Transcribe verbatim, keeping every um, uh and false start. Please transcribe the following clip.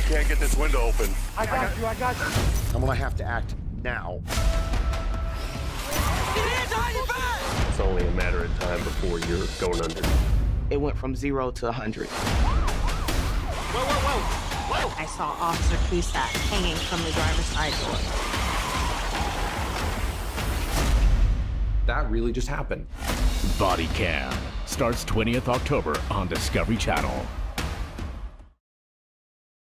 can't get this window open. I got you, I got you. I'm gonna have to act now. It's only a matter of time before you're going under. It went from zero to a hundred. Whoa, whoa, whoa, whoa! I saw Officer Cusack hanging from the driver's side door. That really just happened. Body Cam starts twentieth October on Discovery Channel.